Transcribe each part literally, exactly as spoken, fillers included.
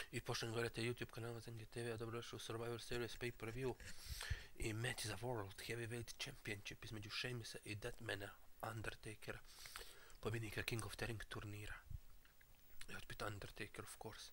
I pošto gledate YouTube kanala Zengi T V, dobrodošli u Survivor Series Pay-Per-View i Match za World Heavyweight Championship između Sheamisa i Deathmana Undertakera, pobjednika King of the Ring turnira. I opet Undertaker, of course.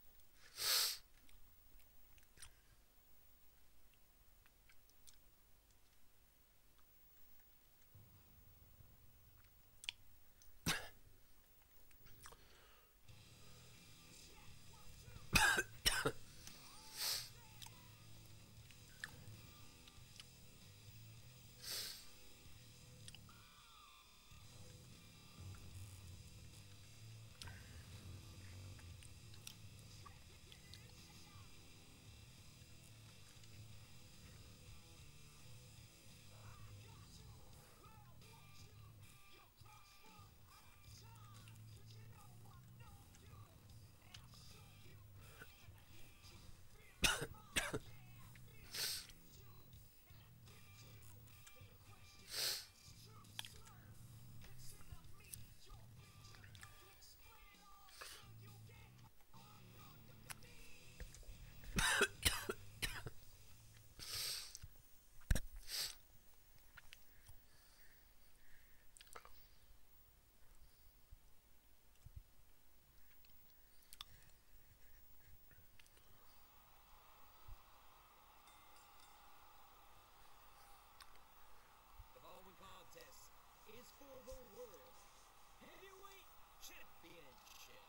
The following contest is for the World Heavyweight Championship.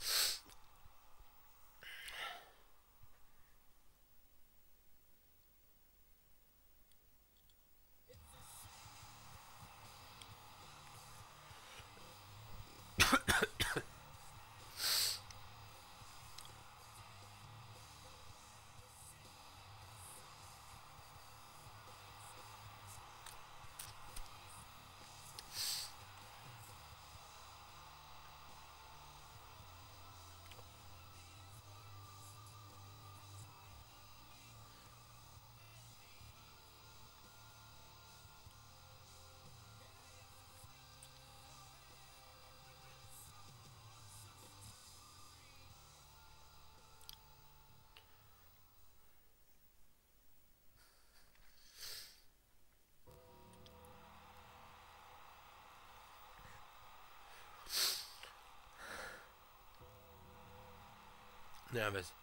Nema veze.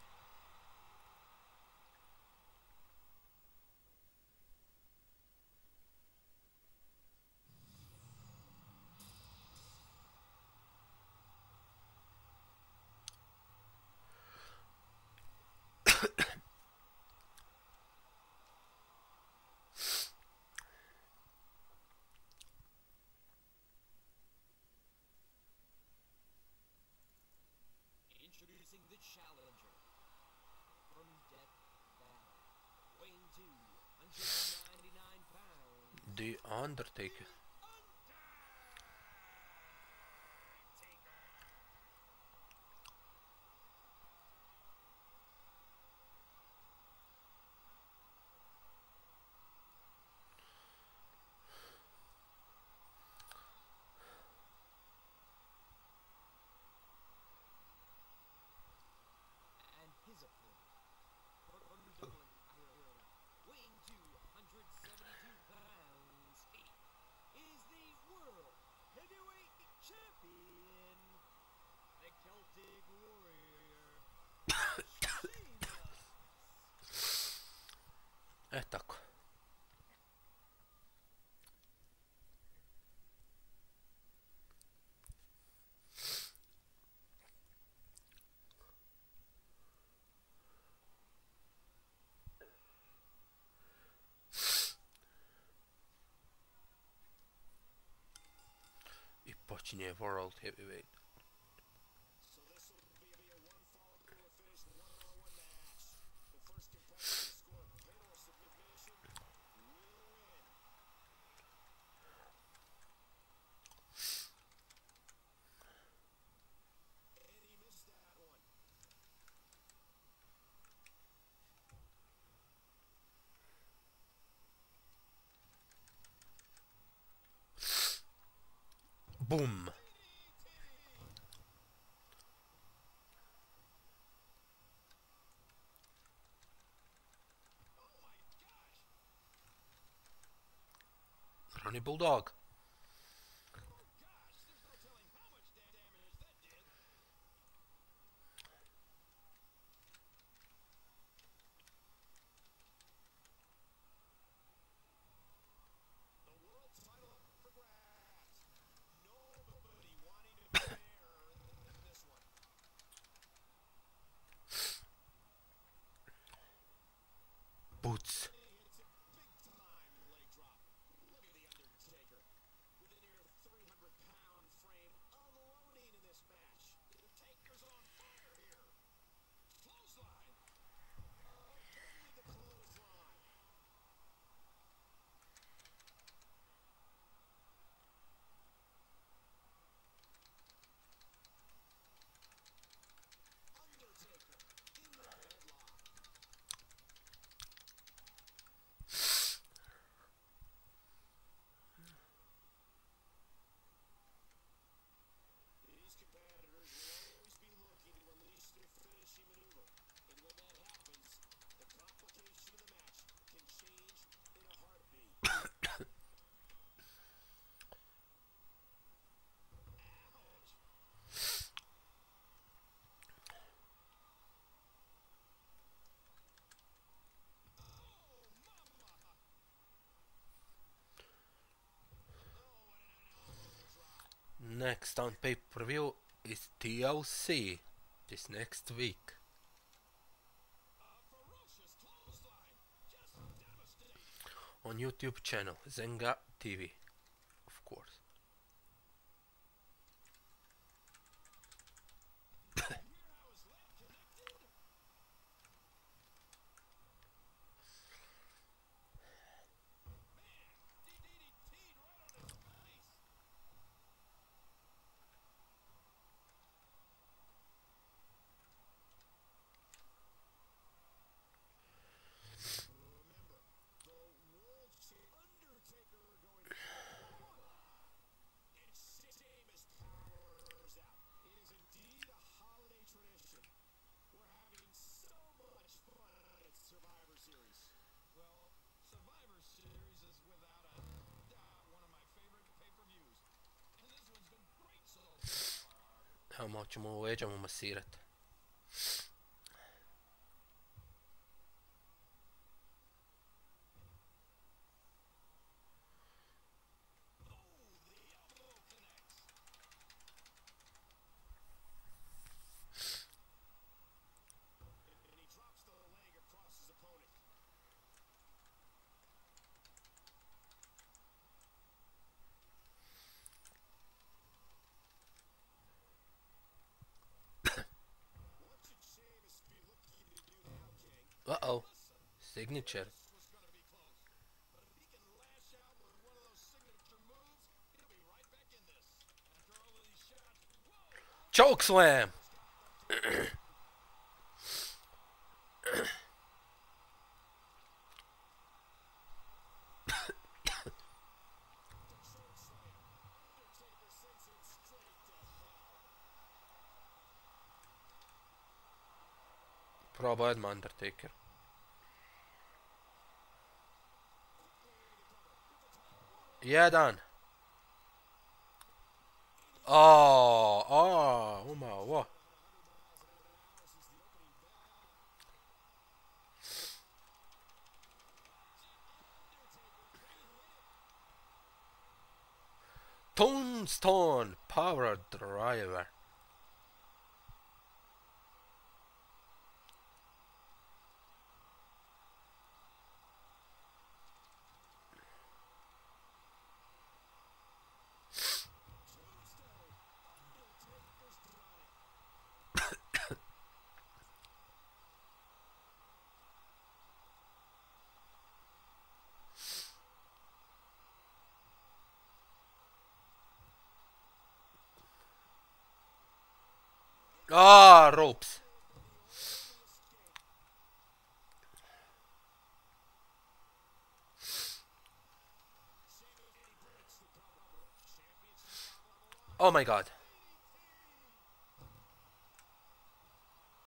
Introducing the challenger from Death Valley, weighing two hundred ninety-nine pounds. The Undertaker. And his opponent from Dublin, Ireland, weighing two hundred seventy-two pounds, he is the World Heavyweight Champion, the Celtic Warrior, Sheamus. E tako. I počinje World Heavyweight. So this will be a one fall through a finish one-on-one match. The first competitor to score a pin or submission will win. And he missed that one. Boom. Ronnie Bulldog. The world title up for grabs. Nobody wanting to be there in this one. Boots. Hits it big time leg drop. Look at the Undertaker. With a near three hundred pound frame unloading in this match. The Undertaker's on fire here. Clothesline. Only the clothesline. Undertaker in the headlock. These competitors will always be looking to release their finishing maneuver. And when that happens, the complication of the match can change in a heartbeat. Ouch. Oh, mama. Oh, what an elbow drop. Next on pay-per-view is T L C this next week. A ferocious clothesline. Just devastating. On YouTube channel Zenga T V, of course. Hear how his leg connected? Man, D D T'd right on his face. Remember, the world champ Undertaker going. And Sheamus powers out. It is indeed a holiday tradition. We're having so much fun at Survivor Series. Well, Survivor Series is without a doubt one of my favorite pay-per-views. And this one's been great so far. How much more wage am مسيرة. Oh, the elbow connects. And he drops the leg across his opponent. What should Sheamus be looking to do now, King? Uh-oh. Listen, Signature. this was going to be close. But if he can lash out with one of those signature moves, he'll be right back in this. After all of these shots, whoa! Choke slam. Choke slam. Undertaker sends him straight to hell. Bra med Undertaker. Yeah, done. Oh, oh, oh my, what? Tombstone Power Driver. Ah, ropes. Oh my god.